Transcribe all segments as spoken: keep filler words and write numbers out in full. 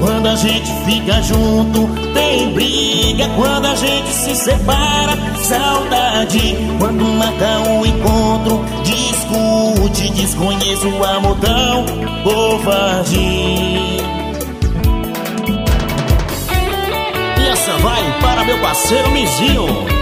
Quando a gente fica junto, tem briga. Quando a gente se separa, saudade. Quando marca um encontro, discute. Desconheço o amor tão covarde. E essa vai para meu parceiro Mizinho.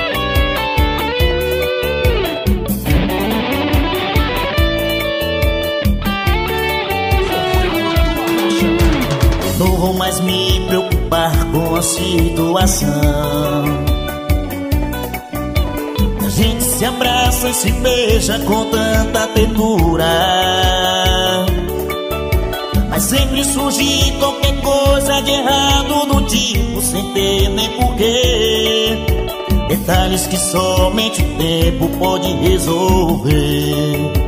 Não vou mais me preocupar com a situação. A gente se abraça e se beija com tanta ternura, mas sempre surge qualquer coisa de errado no tipo, sem ter nem porquê. Detalhes que somente o tempo pode resolver.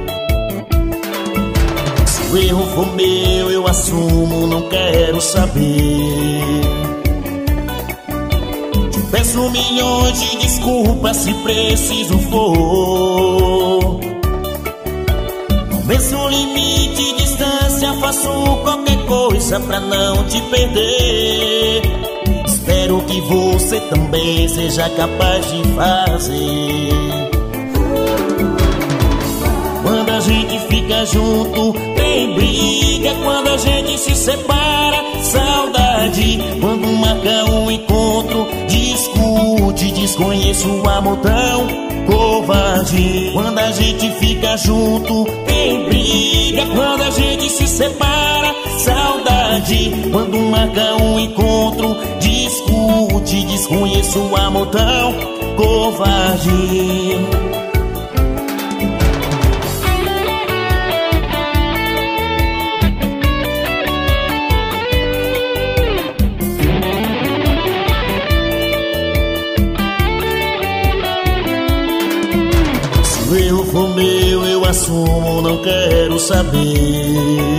Se o erro for meu, eu assumo, não quero saber. Te peço milhões de desculpas se preciso for. Não venço o limite, distância, faço qualquer coisa pra não te perder. Espero que você também seja capaz de fazer. Quando a gente fica junto, tem briga. Quando a gente se separa, saudade. Quando marca um encontro, discute. Desconheço o amor tão covarde. Quando a gente fica junto, tem briga. Quando a gente se separa, saudade. Quando marca um encontro, discute. Desconheço o amor tão covarde. Se o erro for meu, eu assumo, não quero saber.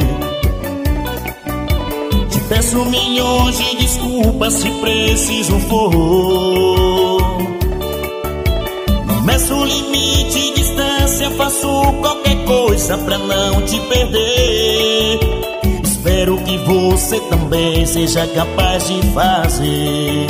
Te peço milhões de desculpas se preciso for. Não meço limite, distância, faço qualquer coisa pra não te perder. Espero que você também seja capaz de fazer.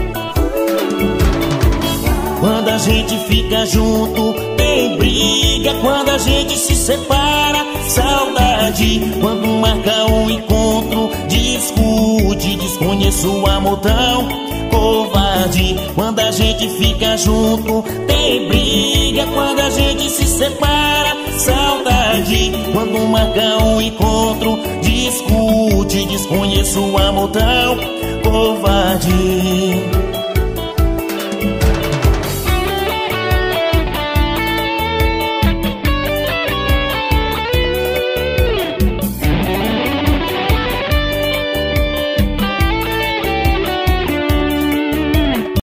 Quando a gente fica junto, tem briga. Quando a gente se separa, saudade. Quando marca um encontro, discute. Desconheço o amor tão covarde. Quando a gente fica junto, tem briga. Quando a gente se separa, saudade. Quando marca um encontro, discute. Desconheço o amor tão covarde.